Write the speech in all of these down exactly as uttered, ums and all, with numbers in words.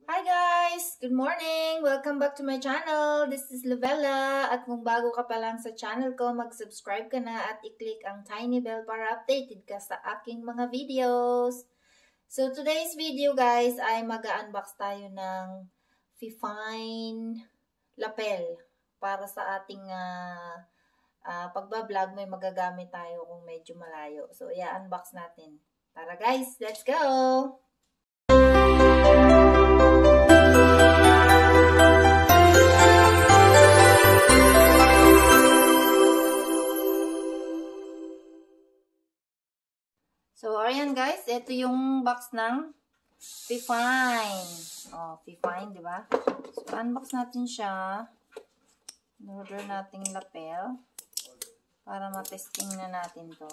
Hi guys! Good morning! Welcome back to my channel. This is Lovella. At kung bago ka pa lang sa channel ko, mag-subscribe ka na at i-click ang tiny bell para updated ka sa aking mga videos. So today's video guys ay mag-unbox tayo ng Fifine lapel para sa ating uh, uh, pagbablog. May magagamit tayo kung medyo malayo. So i-unbox natin. Tara guys, let's go! So, ayan guys, ito yung box ng Fifine. Oh, Fifine, di ba? So, unbox natin siya. In-order nating lapel para matesting na natin to.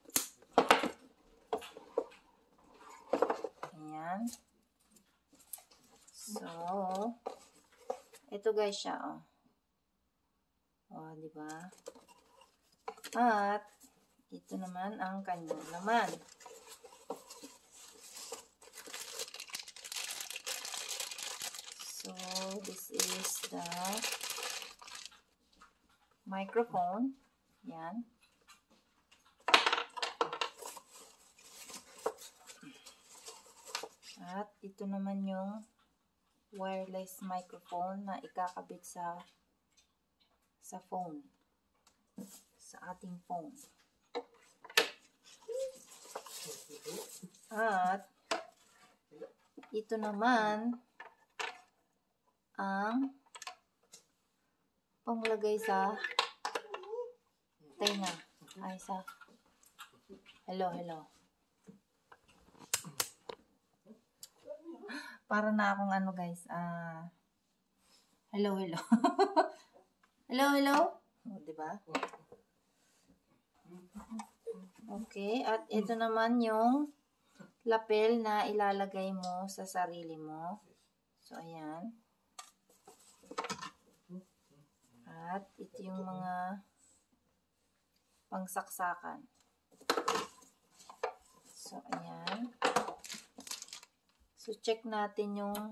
Ayan. So, ito guys siya, oh. Oh, di ba? At, ito naman ang kanyang laman. So, this is the microphone. Yan. At ito naman yung wireless microphone na ikakabit sa sa phone. Sa ating phone. At ito naman ang panglagay sa tenga. Ay, sa hello, hello. Para na akong ano guys. Ah, uh, hello, hello. Hello, hello. Oh, diba? Okay, at ito naman yung lapel na ilalagay mo sa sarili mo. So, ayan. At ito yung mga pangsaksakan. So, ayan. So, check natin yung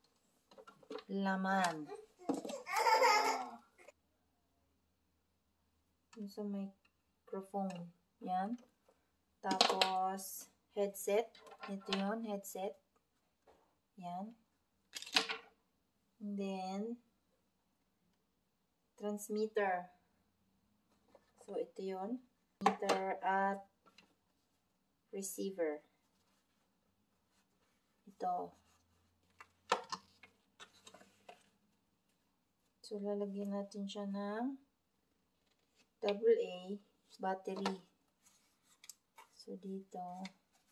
laman. Yung sa microphone. Yan. Tapos, headset. Ito yun, headset. Yan. And then, transmitter. So, ito yun. Transmitter at receiver. Ito. So, lalagyan natin siya ng double A battery. So, dito,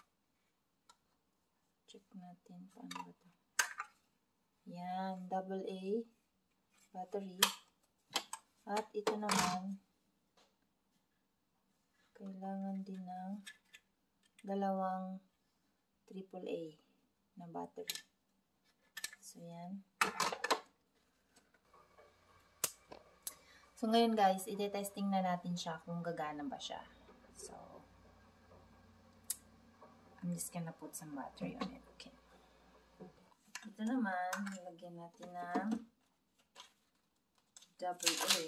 check natin paano ba ito. Yan, double A battery. At ito naman, kailangan din ng dalawang triple A na battery. So, yan. So, ngayon guys, ite-testing na natin siya kung gagana ba siya. So, I'm just gonna put some battery on it. Okay. Ito naman, nilagyan natin ng double A.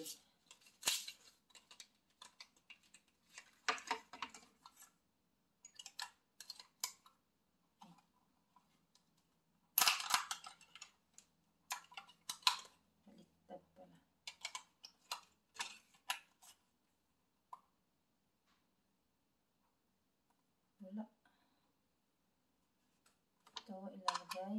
Baliktad pala. Wala. Ito, ilalagay.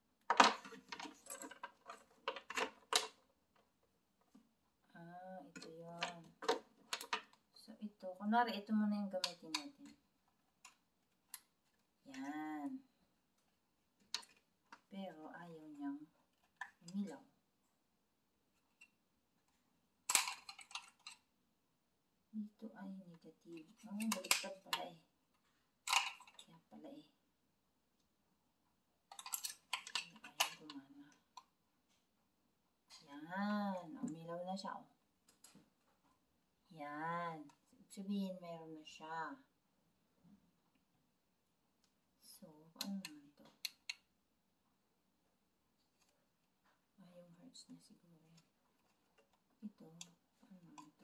Ah, ito yun. So, ito. Kunwari, ito muna yung gamitin natin. Yan. Pero, ayaw niyang umilaw. Dito ay negative. Oh, baliktad pala eh. Kaya pala eh. Ayaw gumana. Yan. Umilaw na siya. Oh. Yan. Sabihin, meron na siya. So, ano naman ito? ayos na siguro. Ito, ano ito?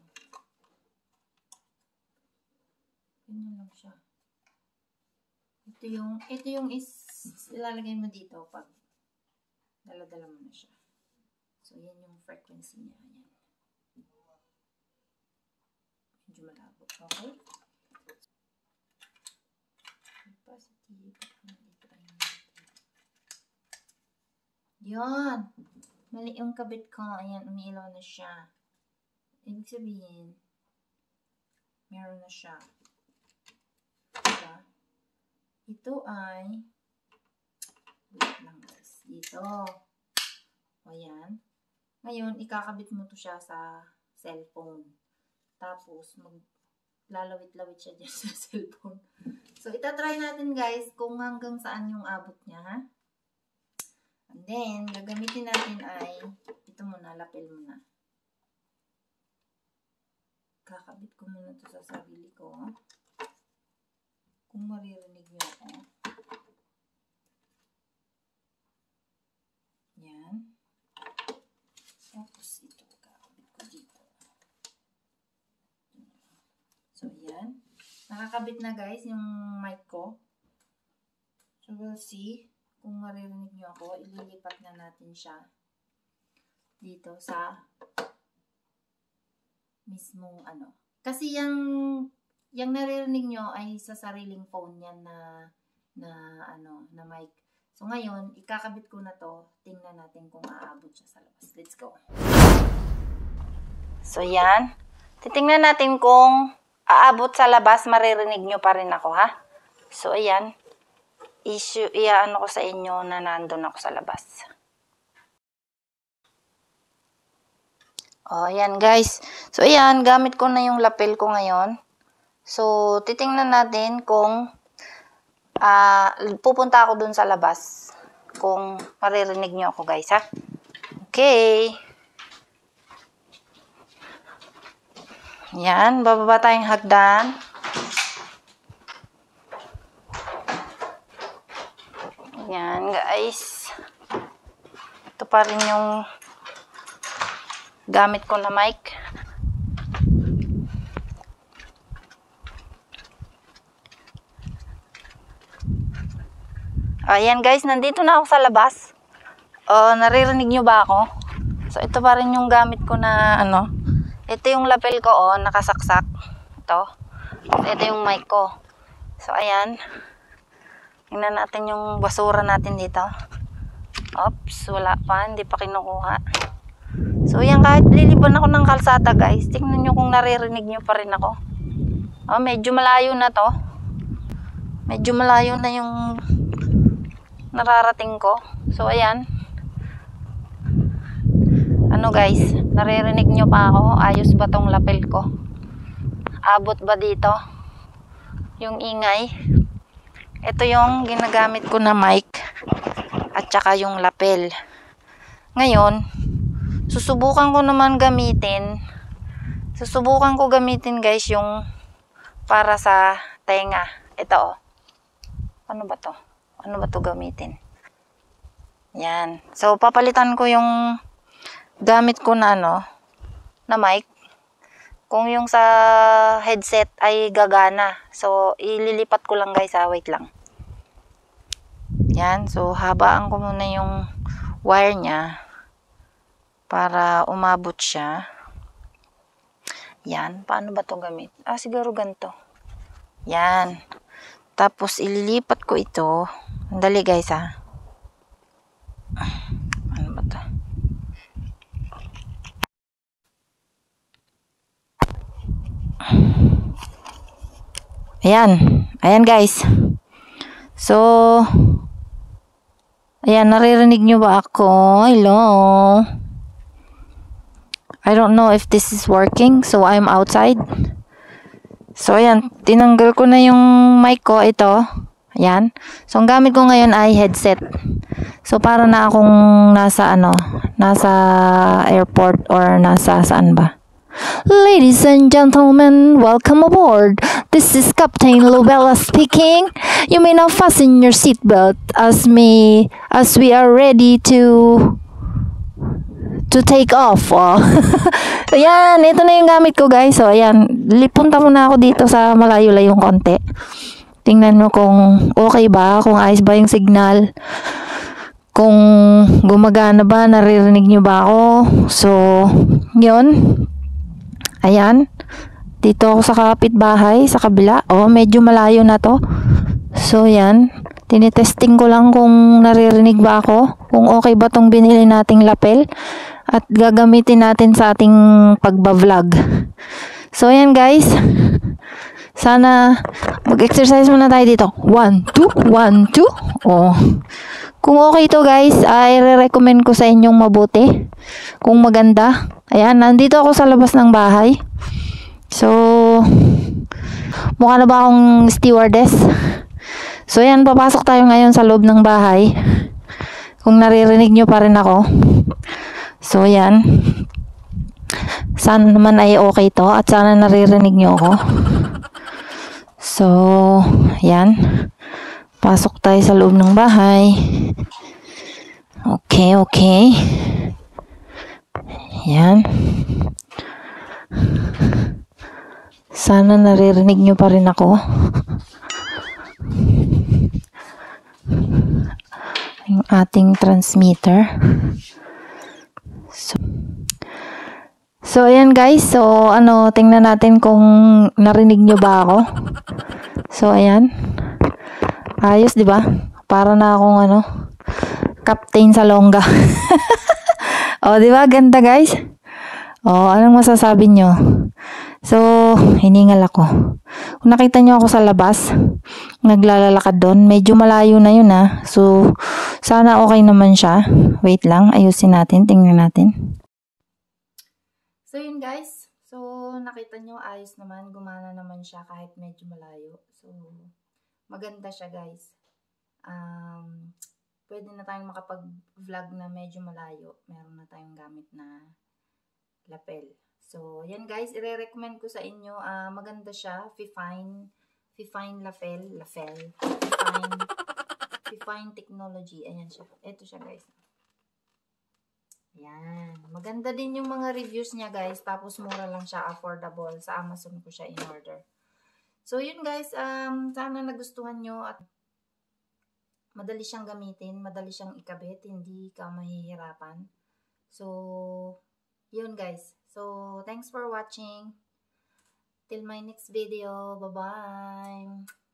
Ganyan lang siya. Ito yung, ito yung is, ilalagay mo dito pag dala-dala mo na siya. So, yan yung frequency niya. Yan. Medyo malabo. Okay? Positive. Yan. Mali yung kabit ko. Ayan, umiilaw na siya. Ibig sabihin, meron na siya. Diba? Ito ay, wait lang guys. Dito. O yan. Ngayon, ikakabit mo to siya sa cellphone. Tapos, maglalawit-lawit siya dyan sa cellphone. So, itatry natin guys kung hanggang saan yung abot niya, ha? And then, gagamitin natin ay, ito muna, lapel muna. Kakabit ko muna ito sa sarili ko. Kung maririnig niyo ako. Yan. Tapos ito, kakabit ko dito. So, yan. Nakakabit na guys yung mic ko. So, we'll see. Kung maririnig nyo ako, ililipat na natin siya dito sa mismong ano. Kasi yung, yung naririnig nyo ay sa sariling phone yan na, na, ano, na mic. So ngayon, ikakabit ko na to. Tingnan natin kung aabot siya sa labas. Let's go. So yan. Titingnan natin kung aabot sa labas, maririnig nyo pa rin ako, ha? So ayan. Issue, iyaano ko sa inyo na nandun ako sa labas. O, ayan guys. So, ayan, gamit ko na yung lapel ko ngayon. So, titingnan natin kung uh, pupunta ako dun sa labas. Kung maririnig nyo ako guys, ha? Okay. Ayan, bababa tayong hagdan. Yan guys. Ito pa rin yung gamit ko na mic. Ayan guys, nandito na ako sa labas. Uh, naririnig nyo ba ako? So ito pa rin yung gamit ko na ano. Ito yung lapel ko, oh, nakasaksak. Ito. Ito yung mic ko. So ayan. Tingnan natin yung basura natin dito. Oops, wala pa. Hindi pa kinukuha. So, yan, kahit liliban ako ng kalsada, guys. Tingnan nyo kung naririnig nyo pa rin ako. Oh, medyo malayo na to. Medyo malayo na yung nararating ko. So, ayan. Ano, guys? Naririnig nyo pa ako? Ayos ba tong lapel ko? Abot ba dito? Yung ingay? Ito yung ginagamit ko na mic at saka yung lapel. Ngayon, susubukan ko naman gamitin. Susubukan ko gamitin guys yung para sa tenga. Ito oh. Ano ba to? Ano ba to gamitin? Yan. So, papalitan ko yung gamit ko na ano, na mic. Kung yung sa headset ay gagana. So, ililipat ko lang guys ha. Wait lang. Yan. So, habaan ko muna yung wire niya para umabot siya. Yan. Paano ba to gamit? Ah, siguro ganito. Yan. Tapos, ililipat ko ito. Andali guys ha. Ano ba to? Ayan. Ayan guys. So, ayan, naririnig nyo ba ako? Hello? I don't know if this is working. So, I'm outside. So, ayan. Tinanggal ko na yung mic ko. Ito. Ayan. So, ang gamit ko ngayon ay headset. So, para na akong nasa ano, nasa airport or nasa saan ba? Ladies and gentlemen, welcome aboard. This is Captain Lovella speaking. You may now fasten your seatbelt as me as we are ready to to take off. Oh. Ayan, ito na yung gamit ko guys. So, ayan, lipunta muna ako dito sa malayo-layong konti. Tingnan mo kung okay ba, kung ayos ba yung signal. Kung gumagana ba, naririnig nyo ba ako. So, yun. Ayan. Dito ako sa kapitbahay, sa kabila. Oh, medyo malayo na to. So, yan. Tinitesting ko lang kung naririnig ba ako. Kung okay ba tong binili nating lapel. At gagamitin natin sa ating pagba-vlog. So, ayan guys. Sana mag-exercise muna tayo dito. One, two, one, two. Oh. Kung okay to guys, ay re-recommend ko sa inyong mabuti. Kung maganda. Ayan, nandito ako sa labas ng bahay. So, mukha na ba akong stewardess? So, ayan, papasok tayo ngayon sa loob ng bahay. Kung naririnig nyo pa rin ako. So, ayan. Sana naman ay okay to at sana naririnig nyo ako. So, ayan. Pasok tayo sa loob ng bahay. Okay, okay. Ayan. Sana naririnig nyo pa rin ako. Yung ating transmitter. So, so ayan guys. So, ano, tingnan natin kung narinig nyo ba ako. So, ayan. Ayos, di ba? Para na akong ano, captain sa longga. O, di ba? Ganda, guys. O, anong masasabi nyo? So, hiningal ako. Kung nakita nyo ako sa labas, naglalalakad doon. Medyo malayo na yun, ha. So, sana okay naman siya. Wait lang, ayusin natin. Tingnan natin. So, yun, guys. So, nakita nyo, ayos naman. Gumana naman siya kahit medyo malayo. So, maganda siya guys. Um, pwede na tayong makapag-vlog na medyo malayo. Meron na tayong gamit na lapel. So, yan guys. I-recommend ko sa inyo. Uh, maganda siya. Fifine. Fifine lapel. Lapel. Fifine. Fifine technology. Ayan siya. Ito siya guys. Yan. Maganda din yung mga reviews niya guys. Tapos mura lang siya. Affordable. Sa Amazon ko siya in-order. So, yun guys, um, sana nagustuhan nyo at madali siyang gamitin, madali siyang ikabit, hindi ka mahihirapan. So, yun guys. So, thanks for watching. Till my next video. Bye-bye.